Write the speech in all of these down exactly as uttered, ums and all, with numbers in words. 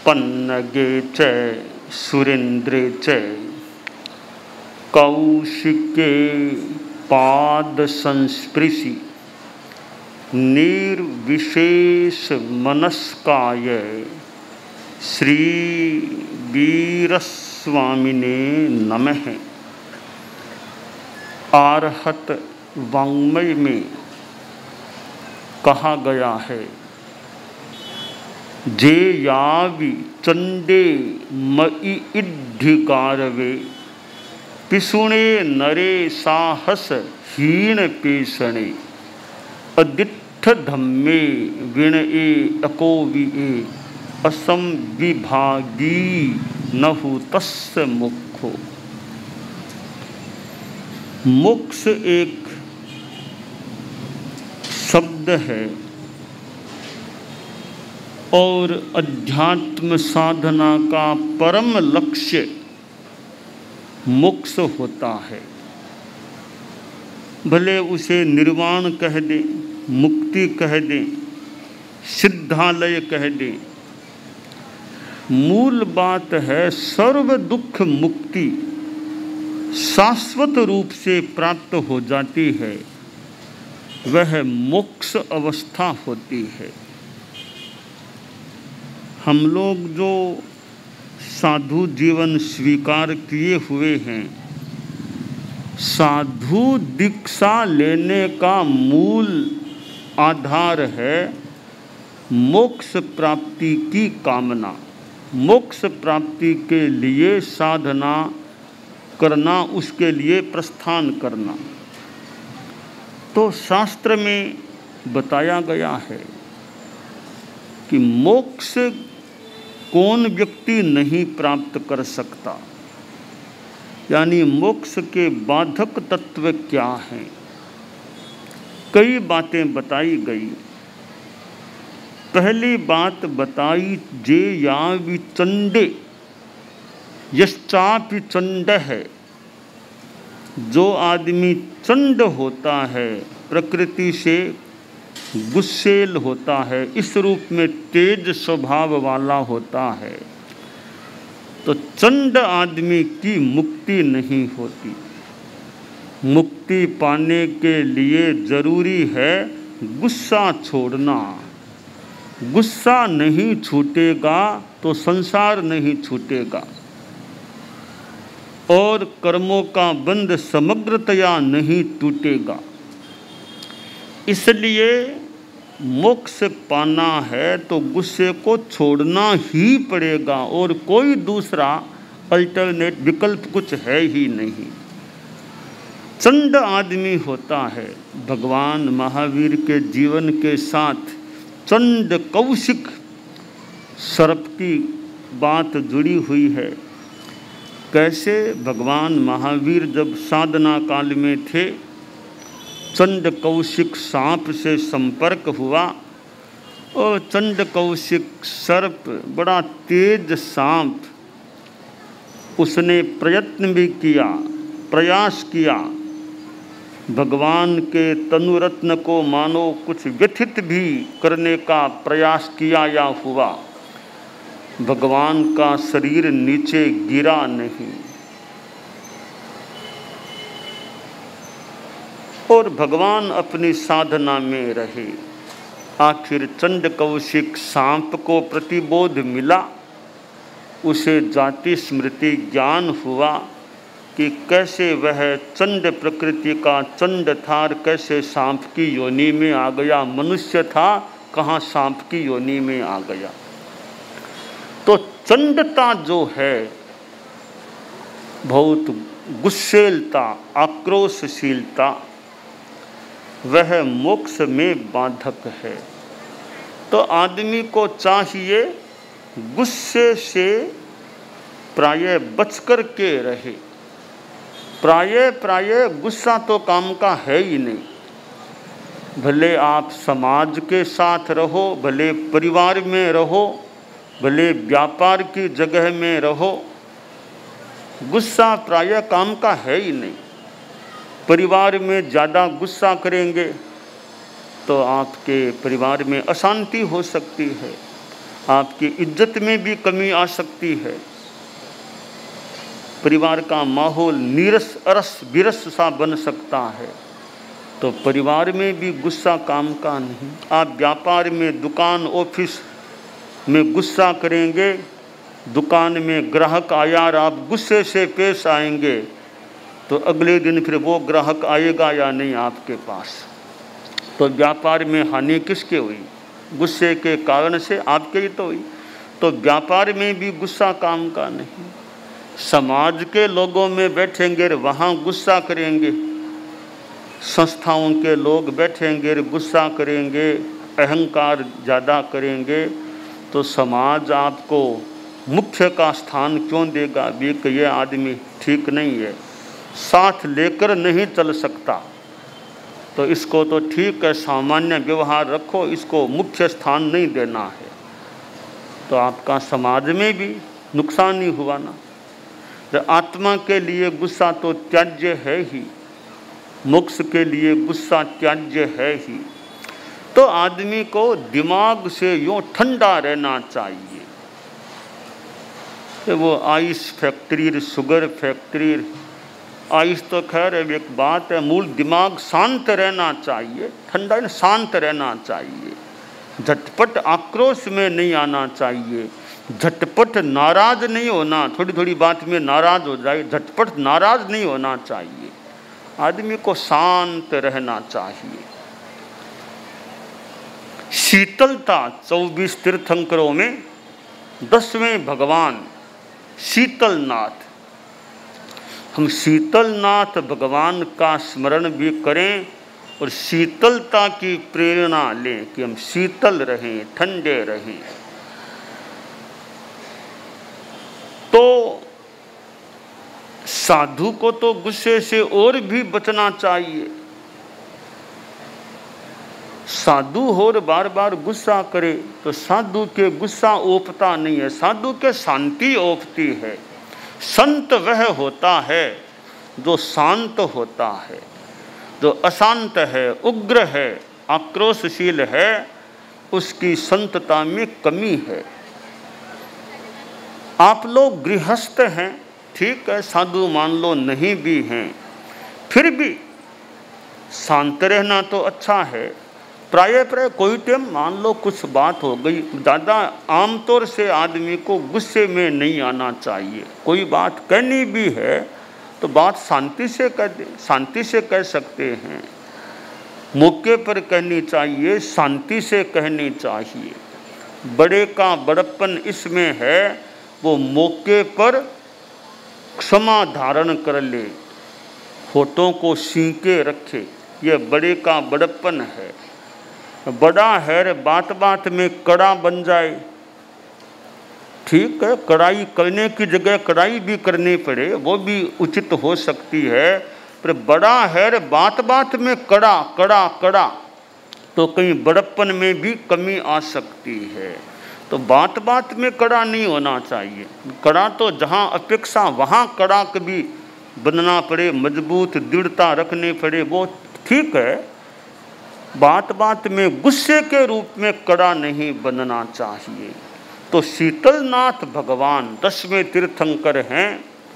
पन्नगे च सुरेन्द्रे च कौशिके पाद संस्पृशि निर्विशेष मनस्काय श्री वीरस्वामिने नमः। आर्हत वाङ्मय में कहा गया है, जे यावि चंडे मई इड्ढिगारवे पिसुणे नरे साहस हीन पेशणे अदित्थ धम्मे विणए अकोविए असम विभागी नहु तस्य मुखो। मोक्ष एक शब्द है और अध्यात्म साधना का परम लक्ष्य मोक्ष होता है। भले उसे निर्वाण कह दें, मुक्ति कह दें, सिद्धालय कह दें, मूल बात है सर्व दुख मुक्ति शाश्वत रूप से प्राप्त हो जाती है, वह मोक्ष अवस्था होती है। हम लोग जो साधु जीवन स्वीकार किए हुए हैं, साधु दीक्षा लेने का मूल आधार है मोक्ष प्राप्ति की कामना। मोक्ष प्राप्ति के लिए साधना करना, उसके लिए प्रस्थान करना। तो शास्त्र में बताया गया है कि मोक्ष कौन व्यक्ति नहीं प्राप्त कर सकता, यानी मोक्ष के बाधक तत्व क्या हैं। कई बातें बताई गई। पहली बात बताई, जे यावि चंडे यश्चापि चंड है, जो आदमी चंड होता है, प्रकृति से गुस्सेल होता है, इस रूप में तेज स्वभाव वाला होता है, तो चंड आदमी की मुक्ति नहीं होती। मुक्ति पाने के लिए जरूरी है गुस्सा छोड़ना। गुस्सा नहीं छूटेगा तो संसार नहीं छूटेगा और कर्मों का बंध समग्रतया नहीं टूटेगा। इसलिए मोक्ष पाना है तो गुस्से को छोड़ना ही पड़ेगा और कोई दूसरा अल्टरनेट विकल्प कुछ है ही नहीं। चंड आदमी होता है। भगवान महावीर के जीवन के साथ चंड कौशिक सर्प की बात जुड़ी हुई है। कैसे भगवान महावीर जब साधना काल में थे, चंड कौशिक सांप से संपर्क हुआ और चंड कौशिक सर्प बड़ा तेज सांप, उसने प्रयत्न भी किया, प्रयास किया, भगवान के तनुरत्न को मानो कुछ व्यथित भी करने का प्रयास किया या हुआ, भगवान का शरीर नीचे गिरा नहीं और भगवान अपनी साधना में रहे। आखिर चंड कौशिक सांप को प्रतिबोध मिला, उसे जाति स्मृति ज्ञान हुआ कि कैसे वह चंड प्रकृति का चंड था, कैसे सांप की योनि में आ गया। मनुष्य था, कहाँ सांप की योनि में आ गया। तो चंडता जो है, बहुत गुस्सेलता, आक्रोशशीलता, वह मोक्ष में बाधक है। तो आदमी को चाहिए गुस्से से प्रायः बचकर के रहे। प्रायः प्रायः गुस्सा तो काम का है ही नहीं। भले आप समाज के साथ रहो, भले परिवार में रहो, भले व्यापार की जगह में रहो, गुस्सा प्रायः काम का है ही नहीं। परिवार में ज़्यादा गुस्सा करेंगे तो आपके परिवार में अशांति हो सकती है। आपकी इज्जत में भी कमी आ सकती है। परिवार का माहौल नीरस अरस विरस सा बन सकता है। तो परिवार में भी गुस्सा काम का नहीं। आप व्यापार में, दुकान, ऑफिस में गुस्सा करेंगे, दुकान में ग्राहक आया और आप गुस्से से पेश आएंगे, तो अगले दिन फिर वो ग्राहक आएगा या नहीं आपके पास। तो व्यापार में हानि किसके हुई? गुस्से के कारण से आपके ही तो हुई। तो व्यापार में भी गुस्सा काम का नहीं। समाज के लोगों में बैठेंगे, वहाँ गुस्सा करेंगे, संस्थाओं के लोग बैठेंगे, गुस्सा करेंगे, अहंकार ज़्यादा करेंगे, तो समाज आपको मुख्य का स्थान क्यों देगा? भी कि ये आदमी ठीक नहीं है, साथ लेकर नहीं चल सकता, तो इसको तो ठीक है सामान्य व्यवहार रखो, इसको मुख्य स्थान नहीं देना है। तो आपका समाज में भी नुकसान ही हुआ ना। तो आत्मा के लिए गुस्सा तो त्याज्य है ही, मोक्ष के लिए गुस्सा त्याज्य है ही। तो आदमी को दिमाग से यूँ ठंडा रहना चाहिए। तो वो ice factory, sugar factory, ice तो खैर एक बात है, मूल दिमाग शांत रहना चाहिए, ठंडा शांत रहना चाहिए। झटपट आक्रोश में नहीं आना चाहिए, झटपट नाराज नहीं होना, थोड़ी थोड़ी बात में नाराज हो जाए, झटपट नाराज नहीं होना चाहिए। आदमी को शांत रहना चाहिए। शीतलता, चौबीस तीर्थंकरों में दसवें भगवान शीतलनाथ। हम शीतलनाथ भगवान का स्मरण भी करें और शीतलता की प्रेरणा लें कि हम शीतल रहें, ठंडे रहें। तो साधु को तो गुस्से से और भी बचना चाहिए। साधु और बार बार गुस्सा करे तो साधु के गुस्सा ओपता नहीं है, साधु के शांति ओपती है। संत वह होता है जो शांत होता है, जो अशांत है, उग्र है, आक्रोशशील है, उसकी संतता में कमी है। आप लोग गृहस्थ हैं, ठीक है, साधु मान लो नहीं भी हैं, फिर भी शांत रहना तो अच्छा है। प्राय प्राय कोई टाइम मान लो कुछ बात हो गई, ज़्यादा आमतौर से आदमी को गुस्से में नहीं आना चाहिए। कोई बात कहनी भी है तो बात शांति से कह दे, शांति से कह सकते हैं, मौके पर कहनी चाहिए, शांति से कहनी चाहिए। बड़े का बड़प्पन इसमें है, वो मौके पर क्षमा धारण कर ले, होठों को सींके रखे, ये बड़े का बड़प्पन है। बड़ा है बात बात में कड़ा बन जाए, ठीक है, कड़ाई करने की जगह कड़ाई भी करनी पड़े, वो भी उचित हो सकती है। पर बड़ा है बात बात में कड़ा कड़ा कड़ा, तो कहीं बड़प्पन में भी कमी आ सकती है। तो बात बात में कड़ा नहीं होना चाहिए। कड़ा तो जहाँ अपेक्षा वहाँ कड़ा कभी बनना पड़े, मजबूत दृढ़ता रखनी पड़े, वो ठीक है। बात बात में गुस्से के रूप में कड़ा नहीं बनना चाहिए। तो शीतलनाथ भगवान दसवें तीर्थंकर हैं।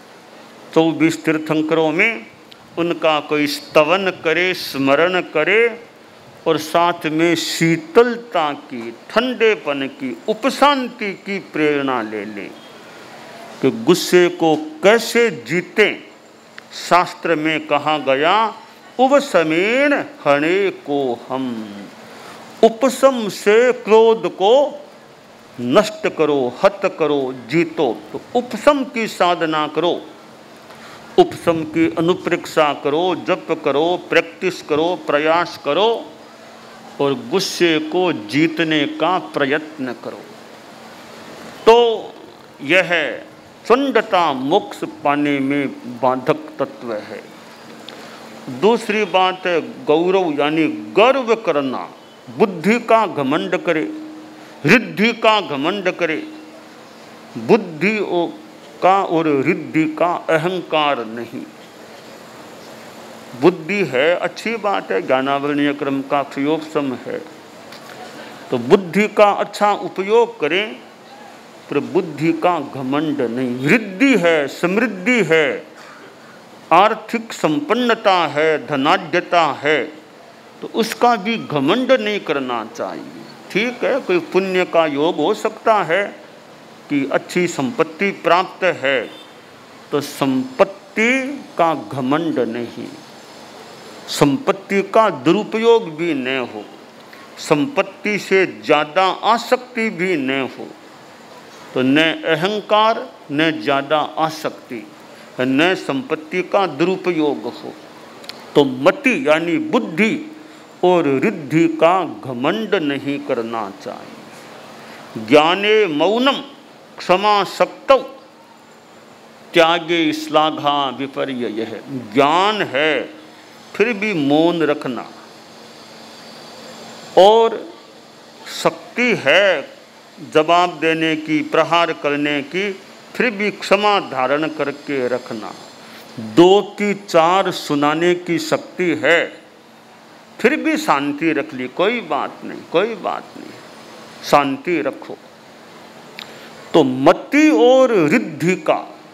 चौबीस तीर्थंकरों में उनका कोई स्तवन करे, स्मरण करे और साथ में शीतलता की, ठंडेपन की, उपशांति की प्रेरणा ले ले कि गुस्से को कैसे जीते। शास्त्र में कहा गया, उपशमेन हणे को हम, उपशम से क्रोध को नष्ट करो, हत करो, जीतो। तो उपशम की साधना करो, उपशम की अनुप्रेक्षा करो, जप करो, प्रैक्टिस करो, प्रयास करो और गुस्से को जीतने का प्रयत्न करो। तो यह चंडता मोक्ष पाने में बाधक तत्व है। दूसरी बात है गौरव, यानी गर्व करना, बुद्धि का घमंड करे, रिद्धि का घमंड करे, बुद्धि का और रिद्धि का अहंकार नहीं। बुद्धि है अच्छी बात है, ज्ञानावरणीय क्रम का क्षयोपशम है, तो बुद्धि का अच्छा उपयोग करें, पर बुद्धि का घमंड नहीं। वृद्धि है, समृद्धि है, आर्थिक संपन्नता है, धनाढ्यता है, तो उसका भी घमंड नहीं करना चाहिए। ठीक है, कोई पुण्य का योग हो सकता है कि अच्छी संपत्ति प्राप्त है, तो संपत्ति का घमंड नहीं, संपत्ति का दुरुपयोग भी न हो, संपत्ति से ज़्यादा आसक्ति भी न हो, तो न अहंकार न ज़्यादा आसक्ति, न संपत्ति का दुरुपयोग हो। तो मति यानी बुद्धि और रिद्धि का घमंड नहीं करना चाहिए। ज्ञाने मौनम क्षमा शक्तौ त्यागे श्लाघा विपर्यय है। ज्ञान है फिर भी मौन रखना, और शक्ति है जवाब देने की, प्रहार करने की, फिर भी क्षमा धारण करके रखना। दो की चार सुनाने की शक्ति है, फिर भी शांति रख ली, कोई बात नहीं, कोई बात नहीं, शांति रखो। तो मति और रिद्धि का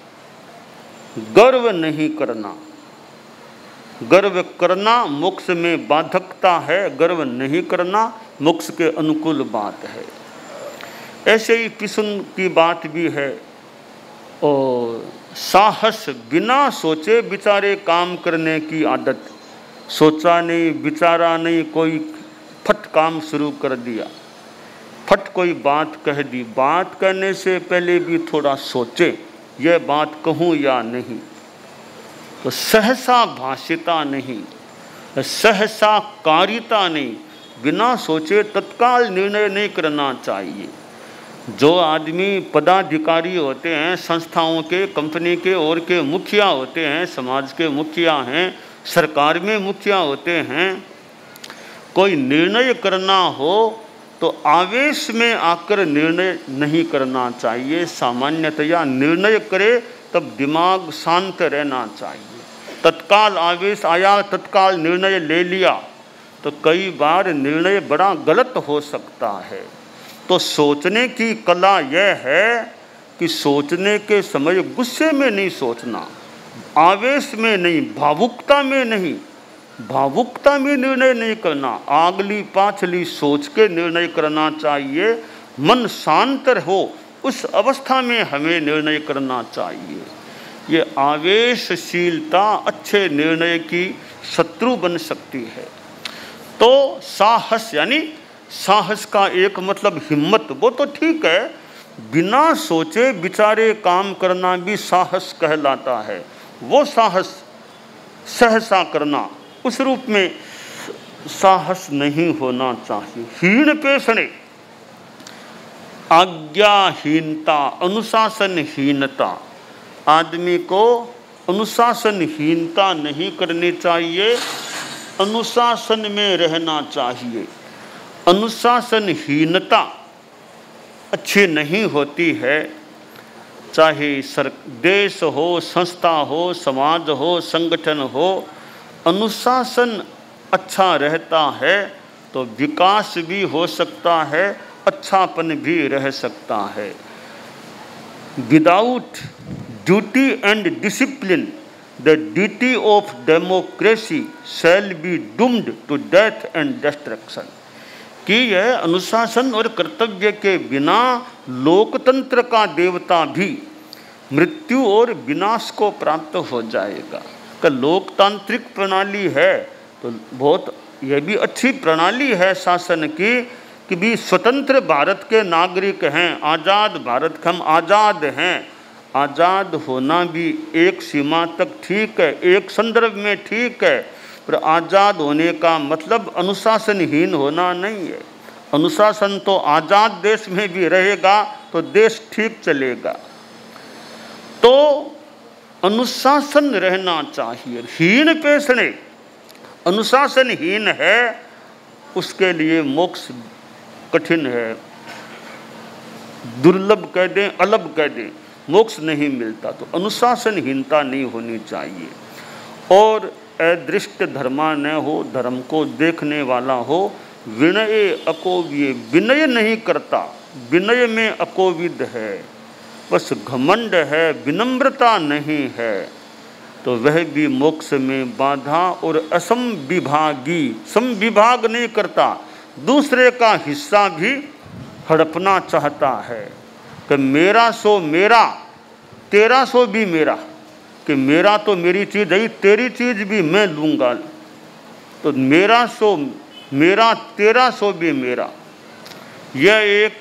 गर्व नहीं करना। गर्व करना मोक्ष में बाधकता है, गर्व नहीं करना मोक्ष के अनुकूल बात है। ऐसे ही पिसुन की बात भी है। और साहस, बिना सोचे विचारे काम करने की आदत। सोचा नहीं, विचारा नहीं, कोई फट काम शुरू कर दिया, फट कोई बात कह दी। बात करने से पहले भी थोड़ा सोचे, यह बात कहूँ या नहीं। तो सहसा भाषिता नहीं, सहसा कारिता नहीं, बिना सोचे तत्काल निर्णय नहीं करना चाहिए। जो आदमी पदाधिकारी होते हैं, संस्थाओं के, कंपनी के और के मुखिया होते हैं, समाज के मुखिया हैं, सरकार में मुखिया होते हैं, कोई निर्णय करना हो तो आवेश में आकर निर्णय नहीं करना चाहिए। सामान्यतया निर्णय करे तब दिमाग शांत रहना चाहिए। तत्काल आवेश आया, तत्काल निर्णय ले लिया, तो कई बार निर्णय बड़ा गलत हो सकता है। तो सोचने की कला यह है कि सोचने के समय गुस्से में नहीं सोचना, आवेश में नहीं, भावुकता में नहीं, भावुकता में निर्णय नहीं करना, आगली पाछली सोच के निर्णय करना चाहिए। मन शांत हो, उस अवस्था में हमें निर्णय करना चाहिए। ये आवेशशीलता अच्छे निर्णय की शत्रु बन सकती है। तो साहस यानी साहस का एक मतलब हिम्मत, वो तो ठीक है, बिना सोचे विचारे काम करना भी साहस कहलाता है। वो साहस सहसा करना, उस रूप में साहस नहीं होना चाहिए। हीन पेशणे, आज्ञाहीनता, अनुशासनहीनता, आदमी को अनुशासनहीनता नहीं करनी चाहिए, अनुशासन में रहना चाहिए। अनुशासनहीनता अच्छी नहीं होती है, चाहे सर देश हो, संस्था हो, समाज हो, संगठन हो। अनुशासन अच्छा रहता है तो विकास भी हो सकता है, अच्छापन भी रह सकता है। Without duty and discipline the duty of democracy shall be doomed to death and destruction. कि यह अनुशासन और कर्तव्य के बिना लोकतंत्र का देवता भी मृत्यु और विनाश को प्राप्त हो जाएगा। कि लोकतांत्रिक प्रणाली है तो बहुत, यह भी अच्छी प्रणाली है शासन की कि भी स्वतंत्र भारत के नागरिक हैं, आज़ाद भारत के हम आज़ाद हैं। आज़ाद होना भी एक सीमा तक ठीक है, एक संदर्भ में ठीक है, पर आज़ाद होने का मतलब अनुशासनहीन होना नहीं है। अनुशासन तो आज़ाद देश में भी रहेगा तो देश ठीक चलेगा। तो अनुशासन रहना चाहिए। हीन पेशणे, अनुशासनहीन है, उसके लिए मोक्ष कठिन है, दुर्लभ कह दें, अलग कह दें, मोक्ष नहीं मिलता। तो अनुशासनहीनता नहीं होनी चाहिए। और अदृष्ट धर्मा न हो, धर्म को देखने वाला हो, विनय अकोव्य, विनय नहीं करता, विनय में अकोविद है, बस घमंड है, विनम्रता नहीं है, तो वह भी मोक्ष में बाधा। और असमविभागी, समविभाग नहीं करता, दूसरे का हिस्सा भी हड़पना चाहता है कि मेरा सो मेरा, तेरा सो भी मेरा, कि मेरा तो मेरी चीज़ है, तेरी चीज़ भी मैं लूँगा, तो मेरा सो मेरा, तेरा सो भी मेरा। यह एक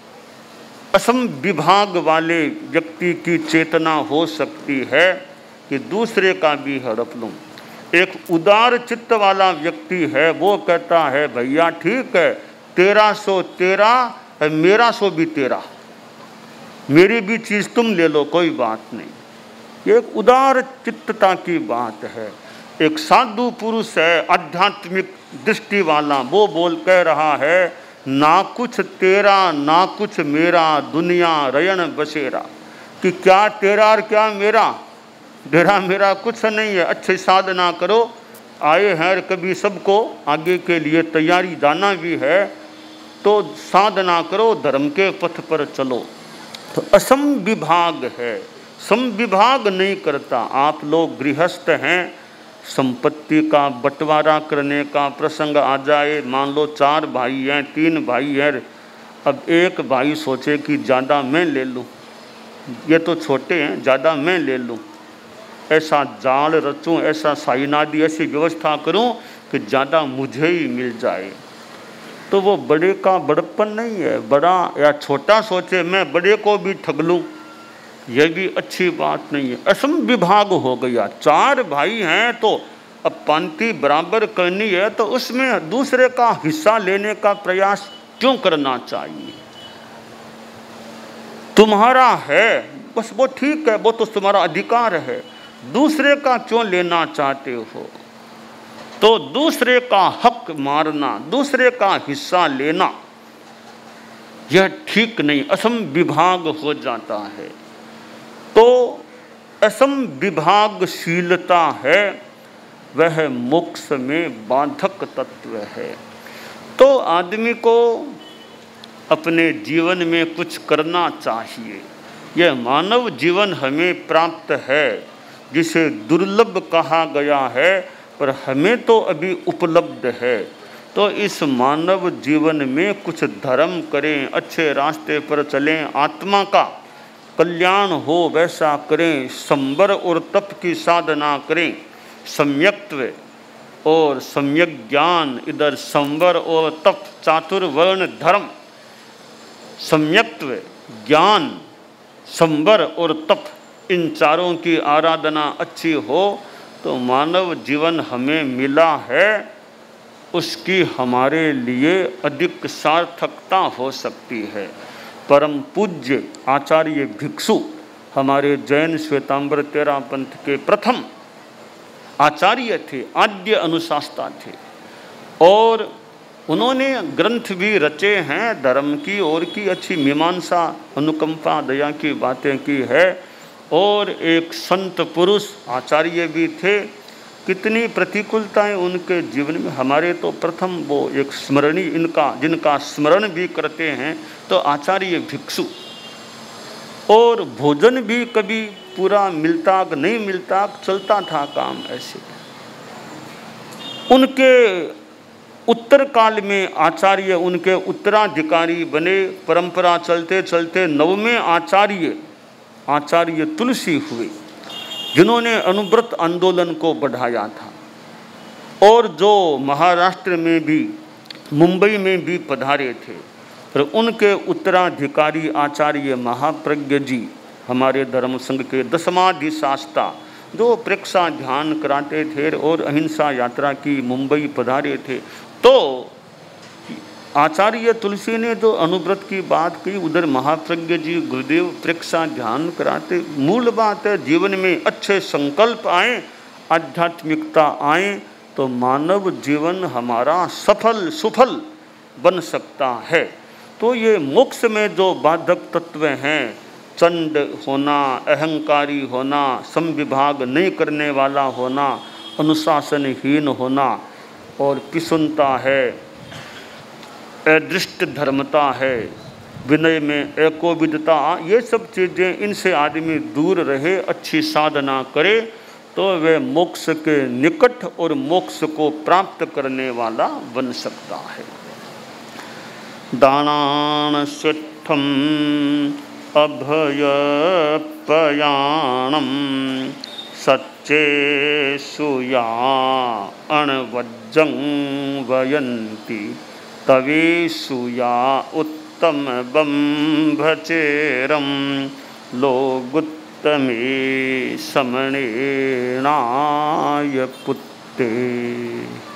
असमविभाग वाले व्यक्ति की चेतना हो सकती है कि दूसरे का भी हड़प लूँ। एक उदार चित्त वाला व्यक्ति है, वो कहता है भैया ठीक है, तेरा सो तेरा है, मेरा सो भी तेरा, मेरी भी चीज़ तुम ले लो, कोई बात नहीं। ये एक उदार चित्तता की बात है। एक साधु पुरुष है, आध्यात्मिक दृष्टि वाला, वो बोल कह रहा है ना कुछ तेरा ना कुछ मेरा, दुनिया रयन बसेरा, कि क्या तेरा और क्या मेरा, तेरा मेरा कुछ नहीं है। अच्छी साधना करो, आए हैं कभी सबको आगे के लिए तैयारी जाना भी है, तो साधना करो, धर्म के पथ पर चलो। तो असमविभाग है, समविभाग नहीं करता। आप लोग गृहस्थ हैं, संपत्ति का बंटवारा करने का प्रसंग आ जाए, मान लो चार भाई हैं, तीन भाई हैं, अब एक भाई सोचे कि ज़्यादा मैं ले लूँ, ये तो छोटे हैं, ज़्यादा मैं ले लूँ, ऐसा जाल रचूँ, ऐसा साइनादी ऐसी व्यवस्था करूँ कि ज़्यादा मुझे ही मिल जाए, तो वो बड़े का बड़प्पन नहीं है। बड़ा या छोटा सोचे मैं बड़े को भी ठग लूँ, यह भी अच्छी बात नहीं है। असमविभाग हो गया, चार भाई हैं तो अब पांति बराबर करनी है, तो उसमें दूसरे का हिस्सा लेने का प्रयास क्यों करना चाहिए? तुम्हारा है बस, वो ठीक है, वो तो तुम्हारा अधिकार है, दूसरे का क्यों लेना चाहते हो? तो दूसरे का हक मारना, दूसरे का हिस्सा लेना, यह ठीक नहीं, असमविभाग हो जाता है। तो असमविभागशीलता है, वह मोक्ष में बाधक तत्व है। तो आदमी को अपने जीवन में कुछ करना चाहिए। यह मानव जीवन हमें प्राप्त है, जिसे दुर्लभ कहा गया है, पर हमें तो अभी उपलब्ध है। तो इस मानव जीवन में कुछ धर्म करें, अच्छे रास्ते पर चलें, आत्मा का कल्याण हो वैसा करें, संवर और तप की साधना करें, सम्यक्त्व और सम्यक ज्ञान, इधर संवर और तप चातुर्वर्ण धर्म, सम्यक्त्व ज्ञान संवर और तप, इन चारों की आराधना अच्छी हो तो मानव जीवन हमें मिला है, उसकी हमारे लिए अधिक सार्थकता हो सकती है। परम पूज्य आचार्य भिक्षु हमारे जैन श्वेतांबर तेरा पंथ के प्रथम आचार्य थे, आद्य अनुशास्ता थे, और उन्होंने ग्रंथ भी रचे हैं, धर्म की और की अच्छी मीमांसा, अनुकंपा, दया की बातें की है, और एक संत पुरुष आचार्य भी थे। कितनी प्रतिकूलताएं उनके जीवन में, हमारे तो प्रथम वो एक स्मरणीय, इनका जिनका स्मरण भी करते हैं तो आचार्य भिक्षु। और भोजन भी कभी पूरा मिलता नहीं मिलता, चलता था काम ऐसे। उनके उत्तर काल में आचार्य उनके उत्तराधिकारी बने, परंपरा चलते चलते नववें आचार्य आचार्य तुलसी हुए, जिन्होंने अनुव्रत आंदोलन को बढ़ाया था, और जो महाराष्ट्र में भी, मुंबई में भी पधारे थे। और उनके उत्तराधिकारी आचार्य महाप्रज्ञ जी, हमारे धर्म संघ के दसमाधिशास्ता, जो प्रेक्षा ध्यान कराते थे और अहिंसा यात्रा की मुंबई पधारे थे। तो आचार्य तुलसी ने जो अनुव्रत की बात की, उधर महाप्रज्ञ जी गुरुदेव प्रेक्षा ध्यान कराते। मूल बात है, जीवन में अच्छे संकल्प आए, आध्यात्मिकता आए, तो मानव जीवन हमारा सफल सुफल बन सकता है। तो ये मोक्ष में जो बाधक तत्व हैं, चंड होना, अहंकारी होना, समविभाग नहीं करने वाला होना, अनुशासनहीन होना, और पिसुनता है, अदृष्ट धर्मता है, विनय में एकोविदता, ये सब चीज़ें, इनसे आदमी दूर रहे, अच्छी साधना करे तो वे मोक्ष के निकट और मोक्ष को प्राप्त करने वाला बन सकता है। दानान स्विट्ठम अभयपयाणम सच्चे सुया अणवज्जं वयन्ति तवेशुया उत्तम बंभचेरम लोगुत्तमे समणेनाय पुत्ते।